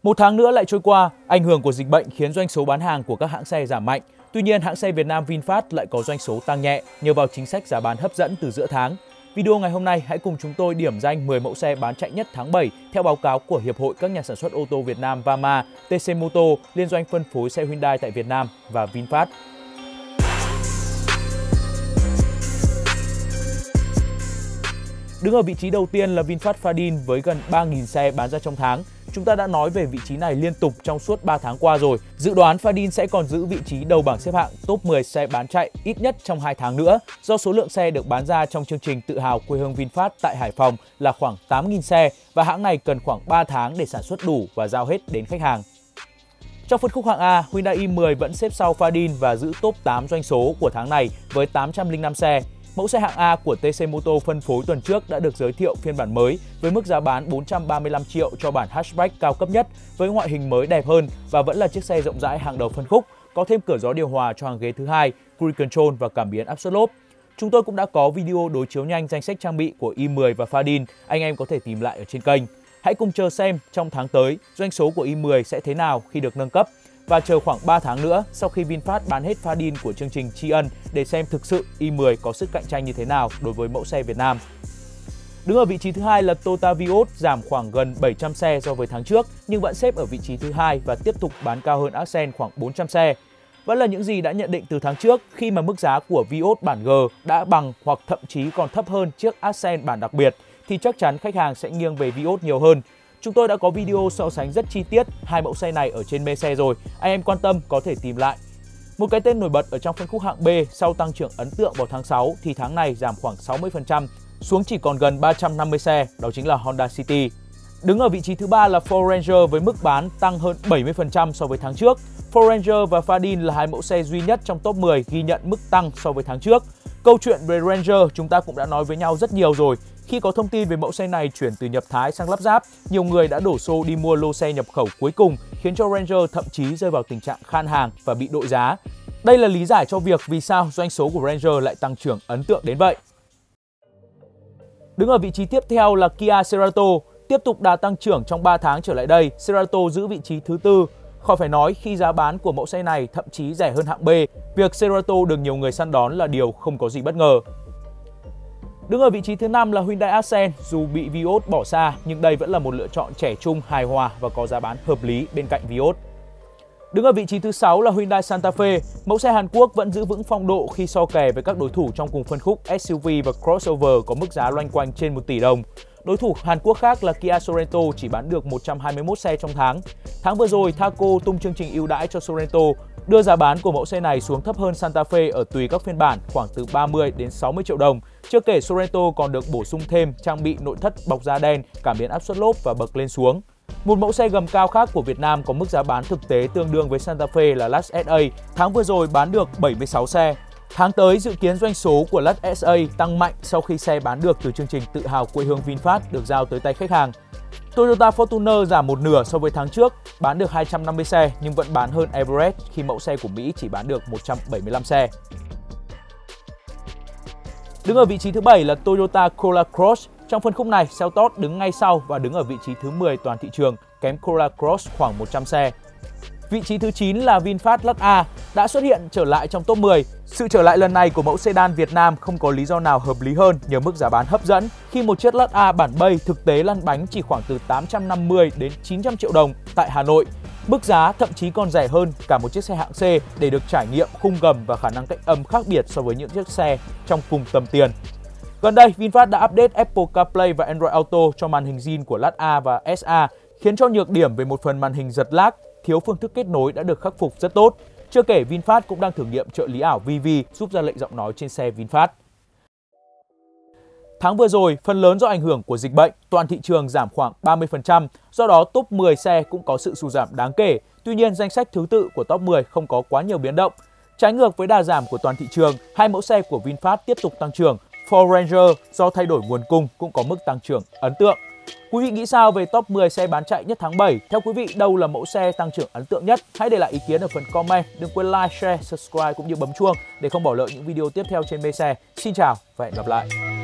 Một tháng nữa lại trôi qua, ảnh hưởng của dịch bệnh khiến doanh số bán hàng của các hãng xe giảm mạnh. Tuy nhiên, hãng xe Việt Nam VinFast lại có doanh số tăng nhẹ nhờ vào chính sách giá bán hấp dẫn từ giữa tháng. Video ngày hôm nay hãy cùng chúng tôi điểm danh 10 mẫu xe bán chạy nhất tháng 7 theo báo cáo của Hiệp hội các nhà sản xuất ô tô Việt Nam VAMA, TC Moto, liên doanh phân phối xe Hyundai tại Việt Nam và VinFast. Đứng ở vị trí đầu tiên là VinFast Fadin với gần 3.000 xe bán ra trong tháng. Chúng ta đã nói về vị trí này liên tục trong suốt 3 tháng qua rồi. Dự đoán Fadin sẽ còn giữ vị trí đầu bảng xếp hạng top 10 xe bán chạy ít nhất trong 2 tháng nữa, do số lượng xe được bán ra trong chương trình Tự hào quê hương VinFast tại Hải Phòng là khoảng 8.000 xe và hãng này cần khoảng 3 tháng để sản xuất đủ và giao hết đến khách hàng. Trong phân khúc hạng A, Hyundai i10 vẫn xếp sau Fadin và giữ top 8 doanh số của tháng này với 805 xe. Mẫu xe hạng A của TC Moto phân phối tuần trước đã được giới thiệu phiên bản mới với mức giá bán 435 triệu cho bản hatchback cao cấp nhất với ngoại hình mới đẹp hơn và vẫn là chiếc xe rộng rãi hàng đầu phân khúc, có thêm cửa gió điều hòa cho hàng ghế thứ hai, cruise control và cảm biến áp suất lốp. Chúng tôi cũng đã có video đối chiếu nhanh danh sách trang bị của i10 và Fadin, anh em có thể tìm lại ở trên kênh. Hãy cùng chờ xem trong tháng tới doanh số của i10 sẽ thế nào khi được nâng cấp. Và chờ khoảng 3 tháng nữa sau khi VinFast bán hết Fadin của chương trình tri ân để xem thực sự i10 có sức cạnh tranh như thế nào đối với mẫu xe Việt Nam. Đứng ở vị trí thứ hai là Toyota Vios, giảm khoảng gần 700 xe so với tháng trước nhưng vẫn xếp ở vị trí thứ hai và tiếp tục bán cao hơn Accent khoảng 400 xe. Vẫn là những gì đã nhận định từ tháng trước khi mà mức giá của Vios bản G đã bằng hoặc thậm chí còn thấp hơn chiếc Accent bản đặc biệt thì chắc chắn khách hàng sẽ nghiêng về Vios nhiều hơn. Chúng tôi đã có video so sánh rất chi tiết hai mẫu xe này ở trên mê xe rồi, anh em quan tâm có thể tìm lại. Một cái tên nổi bật ở trong phân khúc hạng B sau tăng trưởng ấn tượng vào tháng 6 thì tháng này giảm khoảng 60% xuống chỉ còn gần 350 xe, đó chính là Honda City. Đứng ở vị trí thứ ba là Ford Ranger với mức bán tăng hơn 70% so với tháng trước. Ford Ranger và Fadin là hai mẫu xe duy nhất trong top 10 ghi nhận mức tăng so với tháng trước. Câu chuyện về Ranger chúng ta cũng đã nói với nhau rất nhiều rồi. Khi có thông tin về mẫu xe này chuyển từ nhập Thái sang lắp ráp, nhiều người đã đổ xô đi mua lô xe nhập khẩu cuối cùng, khiến cho Ranger thậm chí rơi vào tình trạng khan hàng và bị đội giá. Đây là lý giải cho việc vì sao doanh số của Ranger lại tăng trưởng ấn tượng đến vậy. Đứng ở vị trí tiếp theo là Kia Cerato. Tiếp tục đà tăng trưởng trong 3 tháng trở lại đây, Cerato giữ vị trí thứ tư. Khỏi phải nói khi giá bán của mẫu xe này thậm chí rẻ hơn hạng B, việc Cerato được nhiều người săn đón là điều không có gì bất ngờ. Đứng ở vị trí thứ 5 là Hyundai Accent, dù bị Vios bỏ xa nhưng đây vẫn là một lựa chọn trẻ trung, hài hòa và có giá bán hợp lý bên cạnh Vios. Đứng ở vị trí thứ 6 là Hyundai Santa Fe, mẫu xe Hàn Quốc vẫn giữ vững phong độ khi so kè với các đối thủ trong cùng phân khúc SUV và crossover có mức giá loanh quanh trên 1 tỷ đồng. Đối thủ Hàn Quốc khác là Kia Sorento chỉ bán được 121 xe trong tháng. Tháng vừa rồi, Thaco tung chương trình ưu đãi cho Sorento, đưa giá bán của mẫu xe này xuống thấp hơn Santa Fe ở tùy các phiên bản khoảng từ 30 đến 60 triệu đồng. Chưa kể Sorento còn được bổ sung thêm trang bị nội thất bọc da đen, cảm biến áp suất lốp và bậc lên xuống. Một mẫu xe gầm cao khác của Việt Nam có mức giá bán thực tế tương đương với Santa Fe là Lux SA. Tháng vừa rồi bán được 76 xe. Tháng tới dự kiến doanh số của Lux SA tăng mạnh sau khi xe bán được từ chương trình Tự hào quê hương VinFast được giao tới tay khách hàng. Toyota Fortuner giảm một nửa so với tháng trước, bán được 250 xe nhưng vẫn bán hơn Everest khi mẫu xe của Mỹ chỉ bán được 175 xe. Đứng ở vị trí thứ 7 là Toyota Corolla Cross. Trong phân khúc này, Seltos đứng ngay sau và đứng ở vị trí thứ 10 toàn thị trường, kém Corolla Cross khoảng 100 xe. Vị trí thứ 9 là VinFast Lux A đã xuất hiện trở lại trong top 10. Sự trở lại lần này của mẫu sedan Việt Nam không có lý do nào hợp lý hơn nhờ mức giá bán hấp dẫn khi một chiếc Lux A bản bay thực tế lăn bánh chỉ khoảng từ 850 đến 900 triệu đồng tại Hà Nội. Mức giá thậm chí còn rẻ hơn cả một chiếc xe hạng C để được trải nghiệm khung gầm và khả năng cách âm khác biệt so với những chiếc xe trong cùng tầm tiền. Gần đây, VinFast đã update Apple CarPlay và Android Auto cho màn hình zin của Lux A và SA, khiến cho nhược điểm về một phần màn hình giật lag, thiếu phương thức kết nối đã được khắc phục rất tốt. Chưa kể VinFast cũng đang thử nghiệm trợ lý ảo VV giúp ra lệnh giọng nói trên xe VinFast. Tháng vừa rồi, phần lớn do ảnh hưởng của dịch bệnh, toàn thị trường giảm khoảng 30%, do đó top 10 xe cũng có sự sụt giảm đáng kể. Tuy nhiên, danh sách thứ tự của top 10 không có quá nhiều biến động. Trái ngược với đà giảm của toàn thị trường, hai mẫu xe của VinFast tiếp tục tăng trưởng. Ford Ranger do thay đổi nguồn cung cũng có mức tăng trưởng ấn tượng. Quý vị nghĩ sao về top 10 xe bán chạy nhất tháng 7? Theo quý vị, đâu là mẫu xe tăng trưởng ấn tượng nhất? Hãy để lại ý kiến ở phần comment. Đừng quên like, share, subscribe cũng như bấm chuông để không bỏ lỡ những video tiếp theo trên Mê Xe. Xin chào và hẹn gặp lại!